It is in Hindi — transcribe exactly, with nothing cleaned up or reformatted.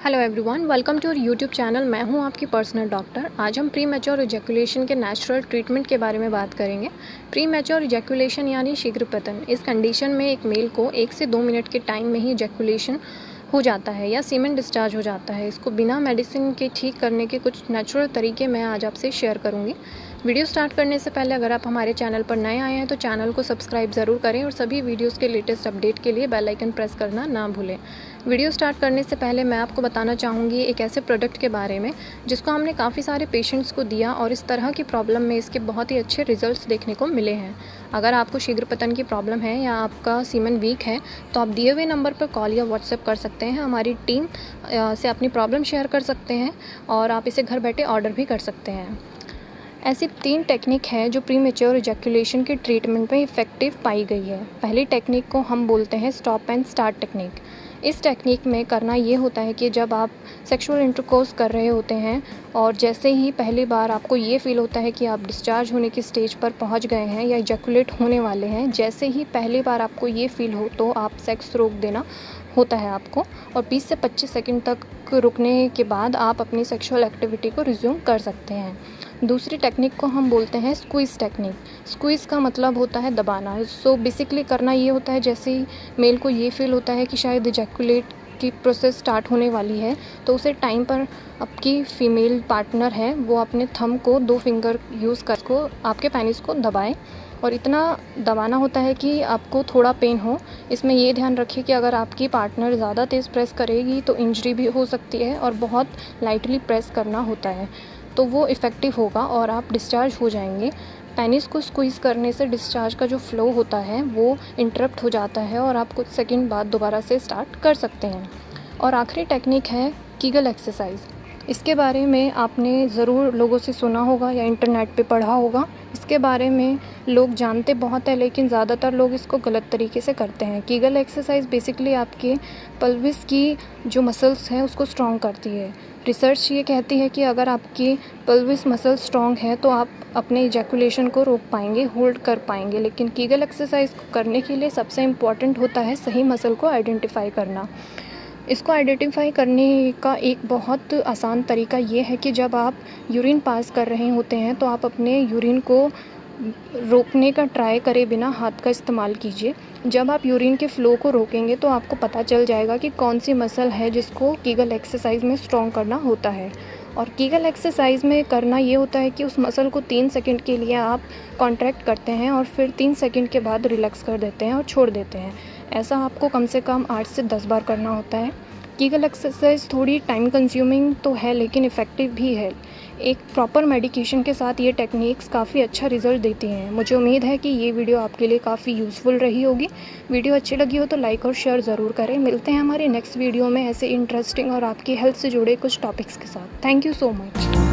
Hello everyone, welcome to YouTube channel. मैं हूं आपकी पर्सनल डॉक्टर। आज हम प्री मैच्योर इजैकुलेशन के नेचुरल ट्रीटमेंट के बारे में बात करेंगे। प्री मैच्योर इजैकुलेशन यानी शीघ्र पतन। इस कंडीशन में एक मेल को एक से दो मिनट के टाइम में ही इजैकुलेशन हो जाता है या सीमेन डिस्चार्ज हो जाता है। इसको बिना मेडिसिन के ठीक करने के कुछ नेचुरल तरीके मैं आज आपसे शेयर करूँगी। वीडियो स्टार्ट करने से पहले अगर आप हमारे चैनल पर नए आए हैं तो चैनल को सब्सक्राइब ज़रूर करें और सभी वीडियोस के लेटेस्ट अपडेट के लिए बेल आइकन प्रेस करना ना भूलें। वीडियो स्टार्ट करने से पहले मैं आपको बताना चाहूँगी एक ऐसे प्रोडक्ट के बारे में जिसको हमने काफ़ी सारे पेशेंट्स को दिया और इस तरह की प्रॉब्लम में इसके बहुत ही अच्छे रिजल्ट्स देखने को मिले हैं। अगर आपको शीघ्र पतन की प्रॉब्लम है या आपका सीमेन वीक है तो आप दिए हुए नंबर पर कॉल या व्हाट्सएप कर सकते हैं। हमारी टीम से अपनी प्रॉब्लम शेयर कर सकते हैं और आप इसे घर बैठे ऑर्डर भी कर सकते हैं। ऐसी तीन टेक्निक है जो प्री मैच्योर इजैकुलेशन के ट्रीटमेंट में इफ़ेक्टिव पाई गई है। पहली टेक्निक को हम बोलते हैं स्टॉप एंड स्टार्ट टेक्निक। इस टेक्निक में करना ये होता है कि जब आप सेक्सुअल इंटरकोर्स कर रहे होते हैं और जैसे ही पहली बार आपको ये फील होता है कि आप डिस्चार्ज होने की स्टेज पर पहुंच गए हैं या इजैकुलेट होने वाले हैं, जैसे ही पहली बार आपको ये फील हो तो आप सेक्स रोक देना होता है आपको, और बीस से पच्चीस सेकंड तक रुकने के बाद आप अपनी सेक्सुअल एक्टिविटी को रिज्यूम कर सकते हैं। दूसरी टेक्निक को हम बोलते हैं स्क्वीज़ टेक्निक। स्क्वीज़ का मतलब होता है दबाना। सो बेसिकली करना ये होता है, जैसे ही मेल को ये फील होता है कि शायद इजैकुलेट की प्रोसेस स्टार्ट होने वाली है तो उसे टाइम पर आपकी फीमेल पार्टनर है वो अपने थंब को दो फिंगर यूज़ कर को आपके पेनिस को दबाएं, और इतना दबाना होता है कि आपको थोड़ा पेन हो। इसमें ये ध्यान रखिए कि अगर आपकी पार्टनर ज़्यादा तेज़ प्रेस करेगी तो इंजरी भी हो सकती है, और बहुत लाइटली प्रेस करना होता है तो वो इफ़ेक्टिव होगा और आप डिस्चार्ज हो जाएंगे। पेनिस को स्क्वीज़ करने से डिस्चार्ज का जो फ्लो होता है वो इंटरप्ट हो जाता है और आप कुछ सेकंड बाद दोबारा से स्टार्ट कर सकते हैं। और आखिरी टेक्निक है कीगल एक्सरसाइज। इसके बारे में आपने ज़रूर लोगों से सुना होगा या इंटरनेट पे पढ़ा होगा। इसके बारे में लोग जानते बहुत है लेकिन ज़्यादातर लोग इसको गलत तरीके से करते हैं। कीगल एक्सरसाइज बेसिकली आपके पल्विस की जो मसल्स हैं उसको स्ट्रॉन्ग करती है। रिसर्च ये कहती है कि अगर आपकी पल्विस मसल स्ट्रॉन्ग है तो आप अपने इजैकुलेशन को रोक पाएंगे, होल्ड कर पाएंगे। लेकिन कीगल एक्सरसाइज करने के लिए सबसे इम्पॉर्टेंट होता है सही मसल को आइडेंटिफाई करना। इसको आइडेंटिफाई करने का एक बहुत आसान तरीका ये है कि जब आप यूरिन पास कर रहे होते हैं तो आप अपने यूरिन को रोकने का ट्राई करे बिना हाथ का इस्तेमाल कीजिए। जब आप यूरिन के फ़्लो को रोकेंगे तो आपको पता चल जाएगा कि कौन सी मसल है जिसको कीगल एक्सरसाइज में स्ट्रॉन्ग करना होता है। और कीगल एक्सरसाइज में करना ये होता है कि उस मसल को तीन सेकंड के लिए आप कॉन्ट्रैक्ट करते हैं और फिर तीन सेकंड के बाद रिलैक्स कर देते हैं और छोड़ देते हैं। ऐसा आपको कम से कम आठ से दस बार करना होता है। कीगल एक्सरसाइज थोड़ी टाइम कंज्यूमिंग तो है लेकिन इफ़ेक्टिव भी है। एक प्रॉपर मेडिकेशन के साथ ये टेक्निक्स काफ़ी अच्छा रिजल्ट देती हैं। मुझे उम्मीद है कि ये वीडियो आपके लिए काफ़ी यूज़फुल रही होगी। वीडियो अच्छी लगी हो तो लाइक और शेयर ज़रूर करें। मिलते हैं हमारे नेक्स्ट वीडियो में ऐसे इंटरेस्टिंग और आपकी हेल्थ से जुड़े कुछ टॉपिक्स के साथ। Thank you so much.